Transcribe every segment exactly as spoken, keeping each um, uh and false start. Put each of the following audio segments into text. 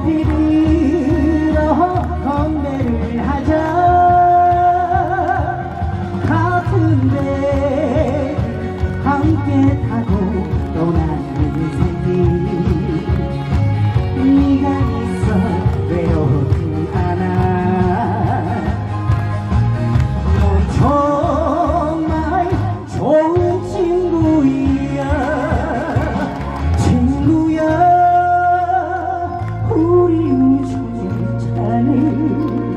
높이 들어 건배를 하자. 같은 배 함께 타고 떠나는 인생이 네가 있어 외롭지 않아. 넌 정말 좋은 친구야. 친구야 우리 우주의 차를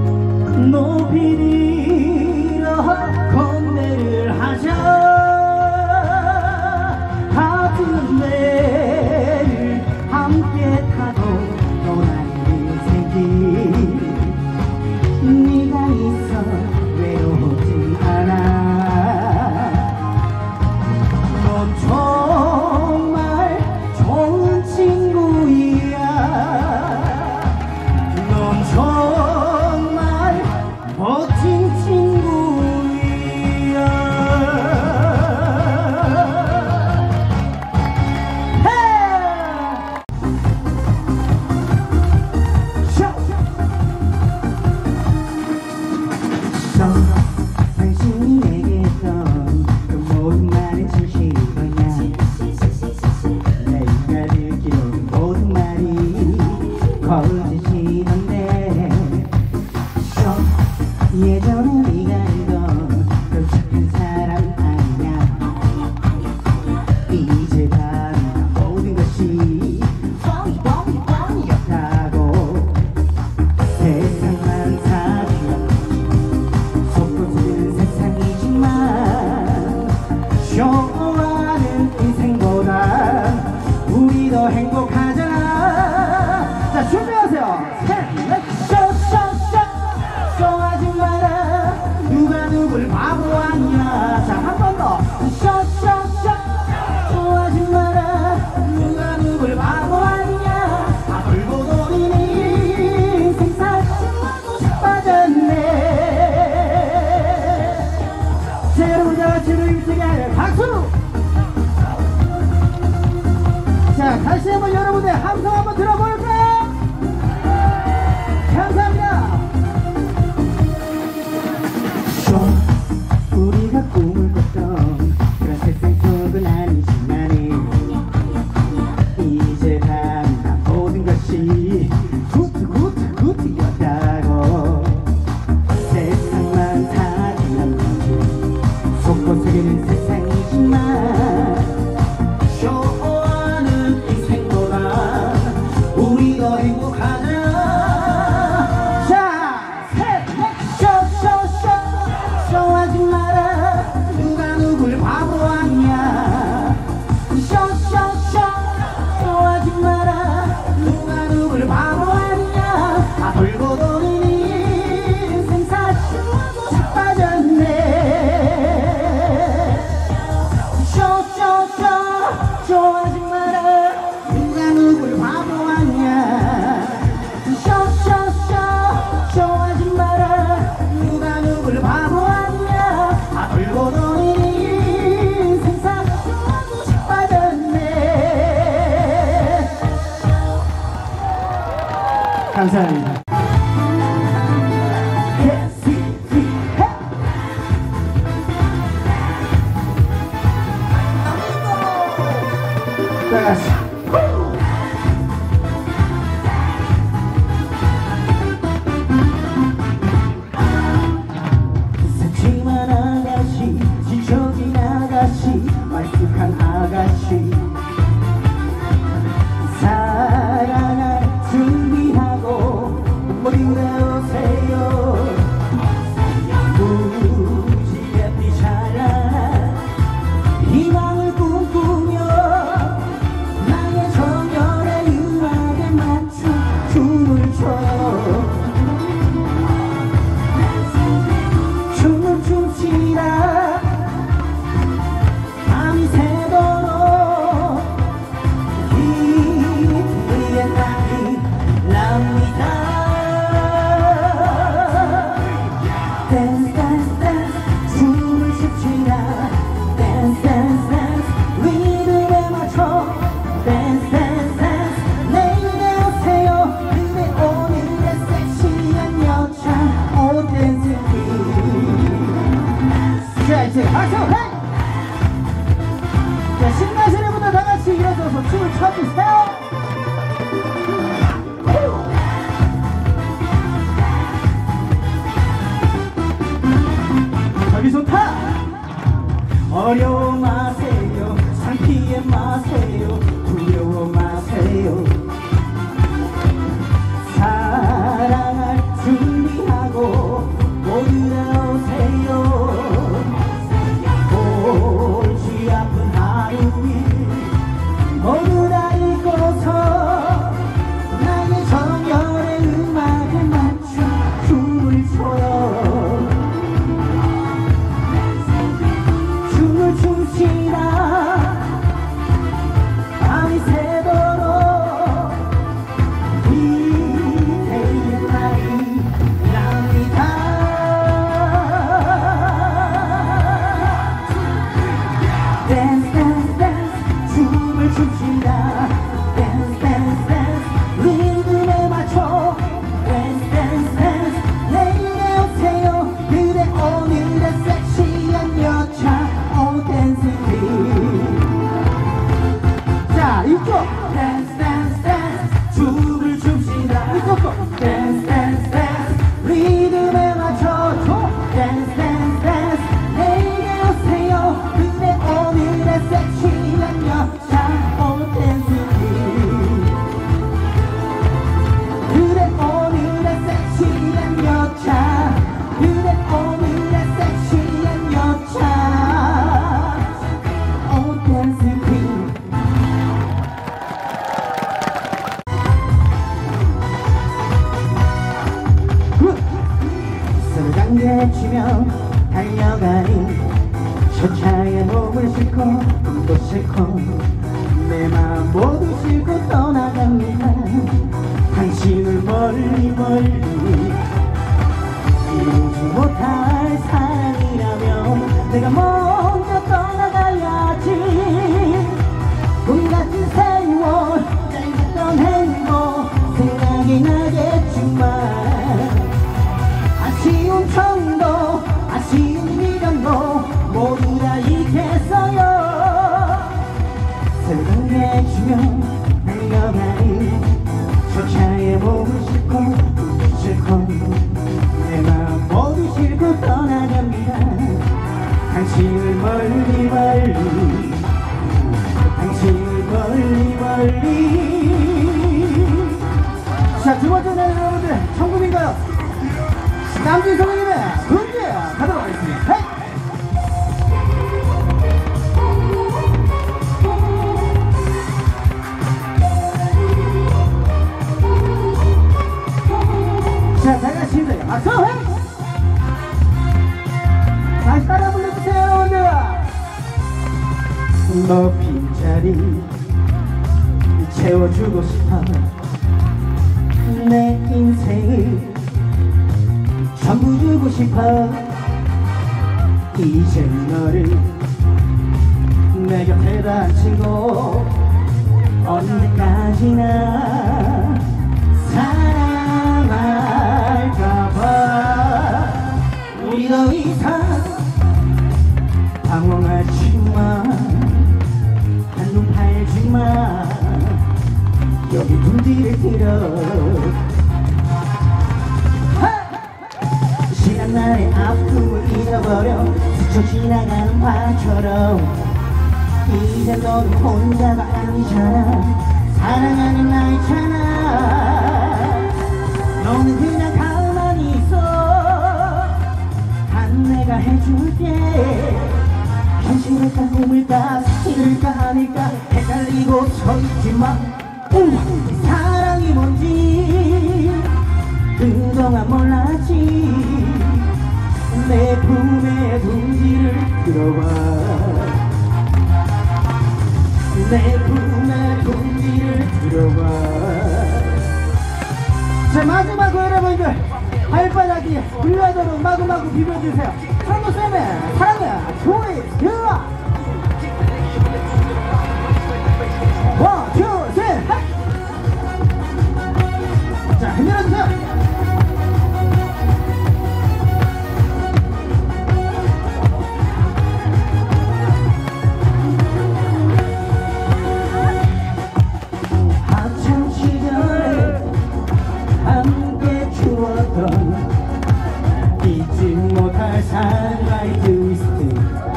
높이 들어 건배를 하자. 같은 배를 함께 타고 떠나는 인생이 네가 있어 외롭지 않아. 넌 정말 좋은 친구야. 넌 정말 멋진 친구야. 당신이 내게 했던 그 모든 말은 진실이냐. 내가 느끼는 모든 말이 거짓이던데. 예전에 네가 알던 그 착한 사람 아니냐. 이제 다 모든 것이 뻥이 뻥이 뻥이었다고. 세상만 사주야 속도지는 세상이지만 쇼하는 인생보다 우리 더 행복하잖아. 자 준비하세요. 셋넷 쇼쇼쇼. 쇼하지 마라 누가 누굴 바보 아니야. 자 한 번 더. 쇼쇼쇼. 쇼하지 마라 누가 누굴 바보 아니야. 다 돌고 도리는 인생 사실하고 자빠졌네. 자 여러분 다 같이 일찍 하는 박수. 자 다시 한번 여러분의 함성 한번 들어볼까요? 감사합니다. 우리가 꿈을 꿨던 그런 세상 속은 아니지만 이제 다 모든 것이 굿 굿 굿이었다고. 세상만 사지는 거지 속고 속이는 세상이지만 쇼하는 인생보다 우리 더 행복하자. 자 셋넷 쇼쇼쇼. 쇼하지 마라 누가 누굴 바보 아니야. 쇼쇼쇼. 쇼하지 마라 누가 누굴 바보 아니야. 다 돌고 도는 인생 사실하고 자빠졌네. 쇼쇼쇼. 쇼하지 마라 누가 누굴 바보 아니야. 쇼쇼쇼. 쇼하지 마라 누가 누굴 바보 아니야. 다 돌고 도는 인생 사실하고 자빠졌네. 감사합니다. 새침한 아가씨 지쳐진 아가씨 말쑥한 아가씨 사랑할 준비하고 머리 내오세요. 무지갯빛 찬란한 희망을 꿈꾸며 나의 정열에 유하게 맞춘 춤을 춰요. 춤을 춤추라 밤이 새도록 이리의 날이 납니다. Dance dance dance 춤을 춤추라. Dance dance dance 리듬에 맞춰. Dance dance dance 내일에 오세요. 모두 다 잊고서 나의 정열의 음악에 맞춰 춤을 춰요. 춤을 춤시다 밤이 새도록 이태의 날이 납니다. 댄스 댄스 댄스 춤을 춥시다. 댄스 댄스 댄스 리듬에 맞춰 댄스 댄스 댄스 내일에 오세요. 그대 오늘의 섹시한 여자 오 댄스 퀸. 자 이쪽 댄스 댄스 댄스 춤을 춥시다. 이쪽도 댄스 댄스 댄스 리듬에 맞춰줘. 댄스 댄스 댄스 내일에 오세요. 그대 오늘의 섹시한 여자 오 댄스 퀸. 그대 오늘의 섹시한 여자 그대 오늘의 섹시한 여자 오 댄스 퀸. 서로 당겨치며 달려가니 저 차에 몸을 싣고 꿈도 싣고 내 마음 모두 싣고 떠나갑니다. 당신을 멀리 멀리 이루지 못할 사랑이라면 내가 먼저 떠나가야지. 꿈같은 세월 짧았던 행복 생각이 나겠지만 아쉬운 정도 아쉬운 미련도 모두 다 잊겠어요. 새로 당겨주며 달려가니 저 차에 몸을 싣고 꿈도 싣고 내 마음 모두 싣고 떠나갑니다. 당신을 멀리 멀리 당신을 멀리 멀리. 자 두번째 노래 여러분들 천국인가요? 남준 선생님의 군대 가도록 하겠습니다. 헤이! 자, 잘 가시면 박수! 헤이! 다시 따라 불러주세요, 여러분들! 너 빈자리 채워주고 싶어. 내 인생을 전부 주고 싶어. 이제 너를 내 곁에다 앉히고 언제까지나 사랑할까봐. 우리 더 이상 방황하지마. 한눈 팔지마. 여기 분지를 들어. 나의 아픔을 잊어버려 스쳐 지나가는 바처럼 이제 너는 혼자가 아니잖아. 사랑하는 나이잖아. 너는 그냥 가만히 있어. 난 내가 해줄게. 현실일까 꿈일까 사실일까 아닐까 헷갈리고 서있지마. 사랑이 뭔지 그동안 몰랐지. 내 품에 둥지를 들어봐. 내 품에 둥지를 들어봐. 자 마지막으로 여러분들 발바닥이 불나도록 마구마구 비벼주세요. 천무쌤의 사랑의 조이 들어와. 원, 투, 셋, 핫! 자 흔들어주세요. 잊지 못할 사랑의 트위스트.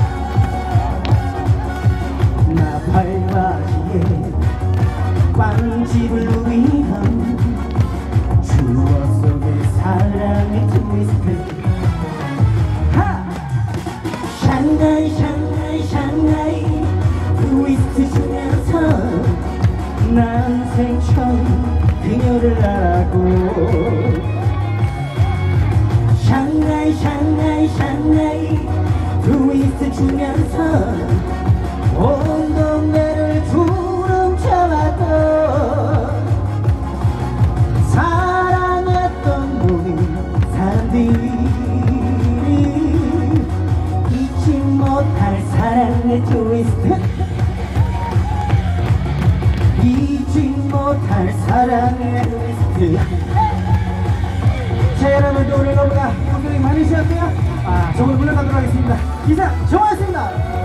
나 발바지에 빵집을 누비던 추억 속의 사랑의 트위스트. 하! 샹하이 샹하이 샹하이 트위스트 주면서 난 생처음 그녀를 알았고 샹하이 샹하이 샹하이 트위스트 추면서 온 동네를 주름 잡았던 사랑했던 모든 사람들이 잊지 못할 사랑의 트위스트 잊지 못할 사랑의 트위스트. 자, 여러분들 오늘 너무나 고생이 많으셨고요. 아, 저걸 물러가도록 하겠습니다. 이상 정화였습니다.